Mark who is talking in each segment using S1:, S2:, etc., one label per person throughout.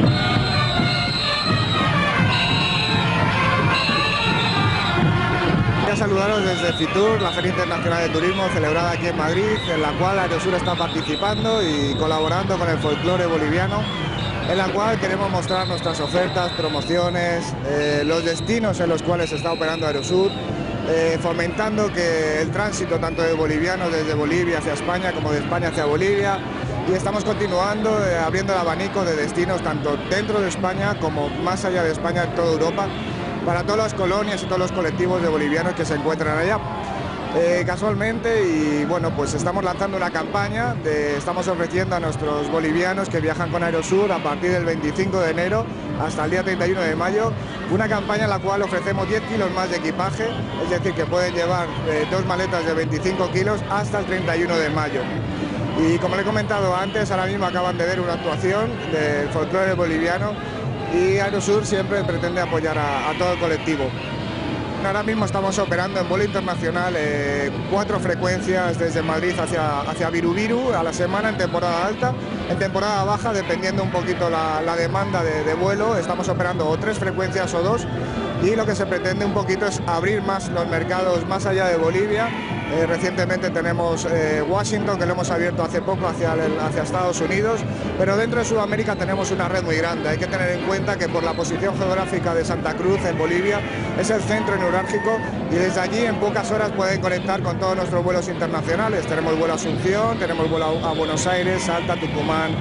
S1: Saludaros desde Fitur, la Feria Internacional de Turismo celebrada aquí en Madrid, en la cual Aerosur está participando y colaborando con el folclore boliviano, en la cual queremos mostrar nuestras ofertas, promociones, los destinos en los cuales está operando Aerosur, fomentando que el tránsito tanto de bolivianos desde Bolivia hacia España como de España hacia Bolivia, y estamos continuando abriendo el abanico de destinos tanto dentro de España como más allá de España en toda Europa, para todas las colonias y todos los colectivos de bolivianos que se encuentran allá. Casualmente, y bueno, pues estamos lanzando una campaña, estamos ofreciendo a nuestros bolivianos que viajan con Aerosur a partir del 25 de enero hasta el día 31 de mayo, una campaña en la cual ofrecemos 10 kilos más de equipaje, es decir, que pueden llevar 2 maletas de 25 kilos hasta el 31 de mayo. Y como le he comentado antes, ahora mismo acaban de ver una actuación del folclore boliviano, y Aerosur siempre pretende apoyar a todo el colectivo. Ahora mismo estamos operando en vuelo internacional 4 frecuencias desde Madrid hacia Virubiru a la semana en temporada alta. En temporada baja, dependiendo un poquito la demanda de vuelo, estamos operando o 3 frecuencias o 2, y lo que se pretende un poquito es abrir más los mercados más allá de Bolivia. Recientemente tenemos Washington, que lo hemos abierto hace poco hacia Estados Unidos, pero dentro de Sudamérica tenemos una red muy grande. Hay que tener en cuenta que por la posición geográfica de Santa Cruz en Bolivia es el centro neurálgico, y desde allí en pocas horas pueden conectar con todos nuestros vuelos internacionales. Tenemos vuelo a Asunción, tenemos vuelo a Buenos Aires, Salta, Tucumán,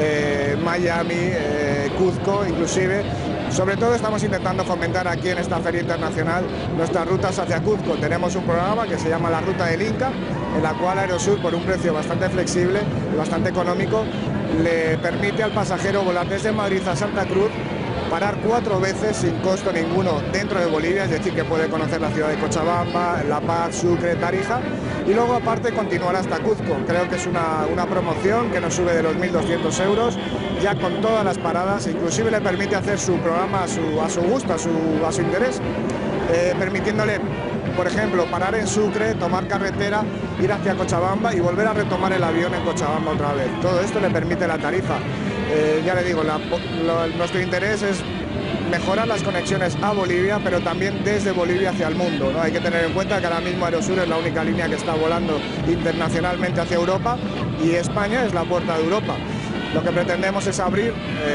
S1: Miami, Cuzco inclusive. Sobre todo estamos intentando fomentar aquí en esta feria internacional nuestras rutas hacia Cuzco. Tenemos un programa que se llama la Ruta del Inca, en la cual Aerosur, por un precio bastante flexible y bastante económico, le permite al pasajero volar desde Madrid a Santa Cruz, parar 4 veces sin costo ninguno dentro de Bolivia, es decir, que puede conocer la ciudad de Cochabamba, La Paz, Sucre, Tarija, y luego aparte continuar hasta Cuzco. Creo que es una promoción que nos sube de los 1.200 euros, ya con todas las paradas, inclusive le permite hacer su programa a su gusto, a su interés, permitiéndole, por ejemplo, parar en Sucre, tomar carretera, ir hacia Cochabamba y volver a retomar el avión en Cochabamba otra vez. Todo esto le permite la tarifa. Ya le digo, nuestro interés es mejorar las conexiones a Bolivia, pero también desde Bolivia hacia el mundo, ¿no? Hay que tener en cuenta que ahora mismo Aerosur es la única línea que está volando internacionalmente hacia Europa, y España es la puerta de Europa. Lo que pretendemos es abrir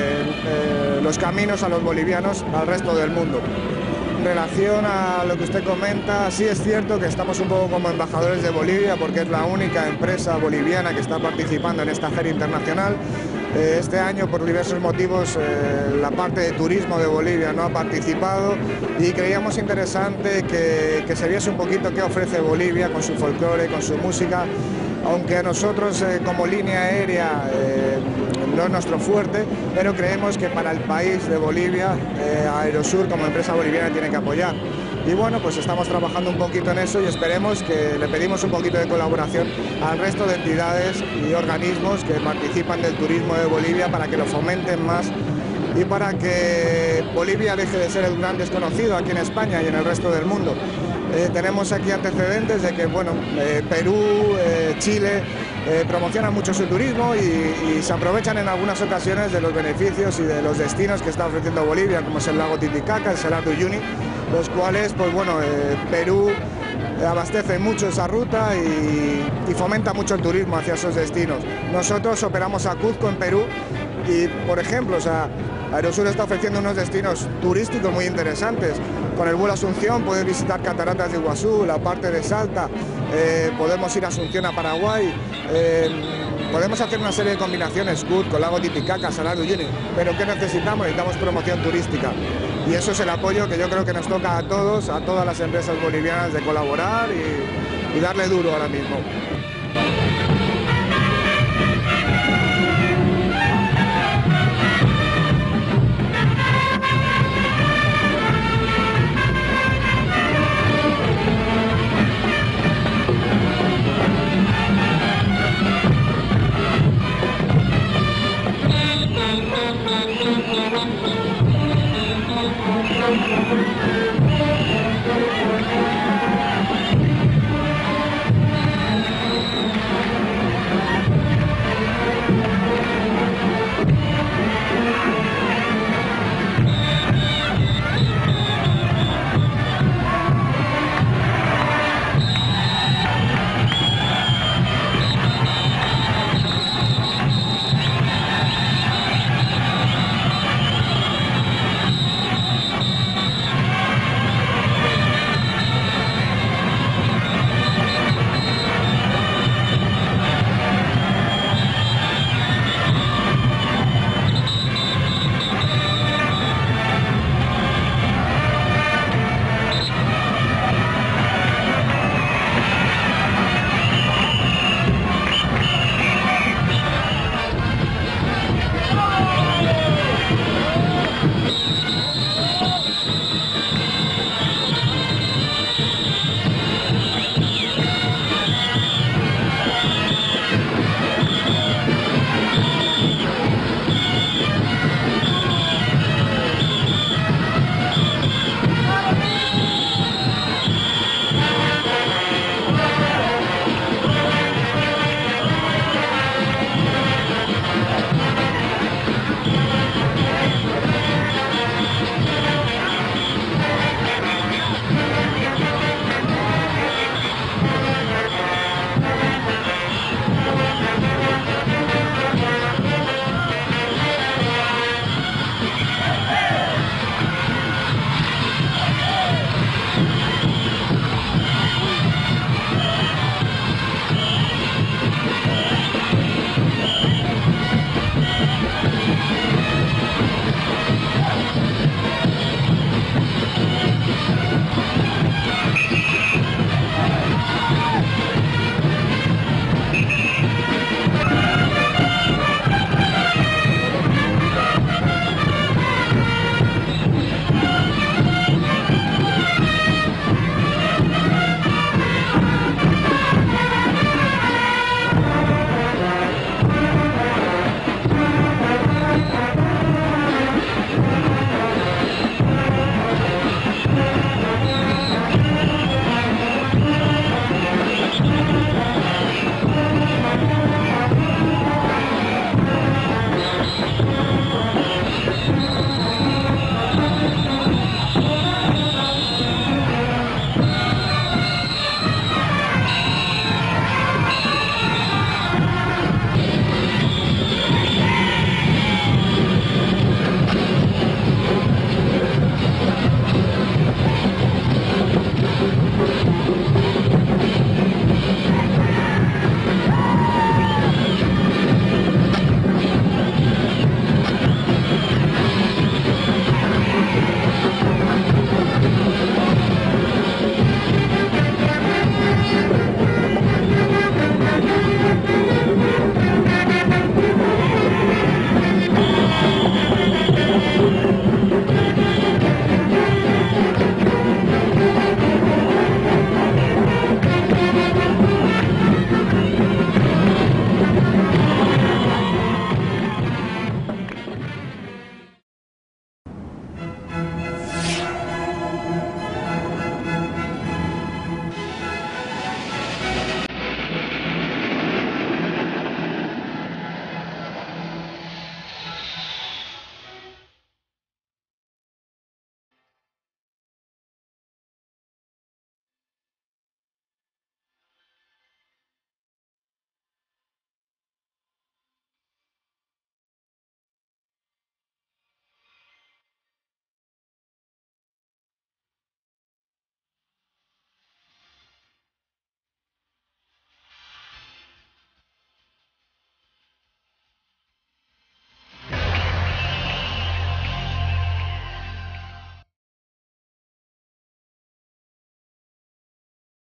S1: los caminos a los bolivianos al resto del mundo. En relación a lo que usted comenta, sí es cierto que estamos un poco como embajadores de Bolivia, porque es la única empresa boliviana que está participando en esta feria internacional. Este año, por diversos motivos, la parte de turismo de Bolivia no ha participado, y creíamos interesante que se viese un poquito qué ofrece Bolivia con su folclore, con su música, aunque a nosotros como línea aérea no es nuestro fuerte, pero creemos que para el país de Bolivia Aerosur como empresa boliviana tiene que apoyar. Y bueno, pues estamos trabajando un poquito en eso, y esperemos que le pedimos un poquito de colaboración al resto de entidades y organismos que participan del turismo de Bolivia para que lo fomenten más y para que Bolivia deje de ser el gran desconocido aquí en España y en el resto del mundo. Tenemos aquí antecedentes de que, bueno, Perú, Chile promocionan mucho su turismo y se aprovechan en algunas ocasiones de los beneficios y de los destinos que está ofreciendo Bolivia, como es el lago Titicaca, el Salar de Uyuni, los cuales, pues bueno, Perú abastece mucho esa ruta y fomenta mucho el turismo hacia esos destinos. Nosotros operamos a Cuzco en Perú y, por ejemplo, Aerosur está ofreciendo unos destinos turísticos muy interesantes. Con el vuelo a Asunción puedes visitar Cataratas de Iguazú, la parte de Salta, podemos ir a Asunción a Paraguay, podemos hacer una serie de combinaciones, Cuzco, lago Titicaca, Salar de Uyuni, pero ¿qué necesitamos? Necesitamos promoción turística. Y eso es el apoyo que yo creo que nos toca a todos, a todas las empresas bolivianas, de colaborar y darle duro ahora mismo.